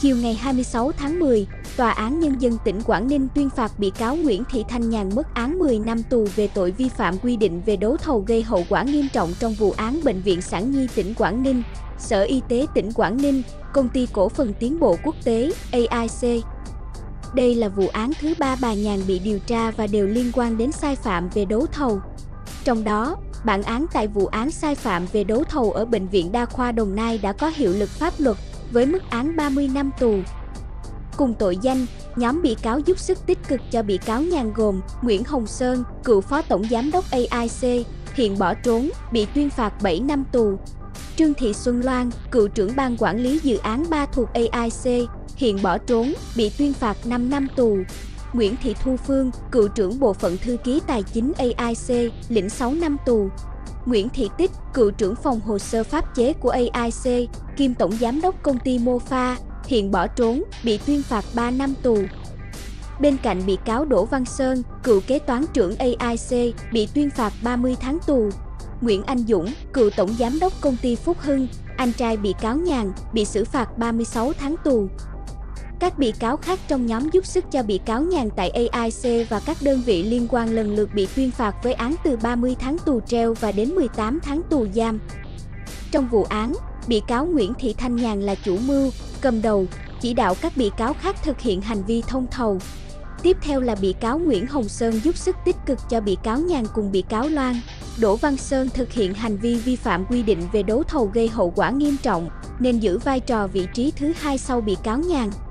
Chiều ngày 26 tháng 10, Tòa án Nhân dân tỉnh Quảng Ninh tuyên phạt bị cáo Nguyễn Thị Thanh Nhàn mức án 10 năm tù về tội vi phạm quy định về đấu thầu gây hậu quả nghiêm trọng trong vụ án Bệnh viện Sản Nhi tỉnh Quảng Ninh, Sở Y tế tỉnh Quảng Ninh, Công ty Cổ phần Tiến bộ Quốc tế AIC. Đây là vụ án thứ 3 bà Nhàn bị điều tra và đều liên quan đến sai phạm về đấu thầu. Trong đó, bản án tại vụ án sai phạm về đấu thầu ở Bệnh viện Đa khoa Đồng Nai đã có hiệu lực pháp luật với mức án 30 năm tù. Cùng tội danh, nhóm bị cáo giúp sức tích cực cho bị cáo Nhàn gồm Nguyễn Hồng Sơn, cựu phó tổng giám đốc AIC, hiện bỏ trốn, bị tuyên phạt 7 năm tù. Trương Thị Xuân Loan, cựu trưởng ban quản lý dự án 3 thuộc AIC, hiện bỏ trốn, bị tuyên phạt 5 năm tù. Nguyễn Thị Thu Phương, cựu trưởng bộ phận thư ký tài chính AIC, lĩnh 6 năm tù. Nguyễn Thị Tích, cựu trưởng phòng hồ sơ pháp chế của AIC, kiêm tổng giám đốc công ty Mofa, hiện bỏ trốn, bị tuyên phạt 3 năm tù. Bên cạnh bị cáo Đỗ Văn Sơn, cựu kế toán trưởng AIC, bị tuyên phạt 30 tháng tù. Nguyễn Anh Dũng, cựu tổng giám đốc công ty Phúc Hưng, anh trai bị cáo Nhàn, bị xử phạt 36 tháng tù. Các bị cáo khác trong nhóm giúp sức cho bị cáo Nhàn tại AIC và các đơn vị liên quan lần lượt bị tuyên phạt với án từ 30 tháng tù treo và đến 18 tháng tù giam. Trong vụ án, bị cáo Nguyễn Thị Thanh Nhàn là chủ mưu, cầm đầu, chỉ đạo các bị cáo khác thực hiện hành vi thông thầu. Tiếp theo là bị cáo Nguyễn Hồng Sơn giúp sức tích cực cho bị cáo Nhàn cùng bị cáo Loan. Đỗ Văn Sơn thực hiện hành vi vi phạm quy định về đấu thầu gây hậu quả nghiêm trọng, nên giữ vai trò vị trí thứ hai sau bị cáo Nhàn.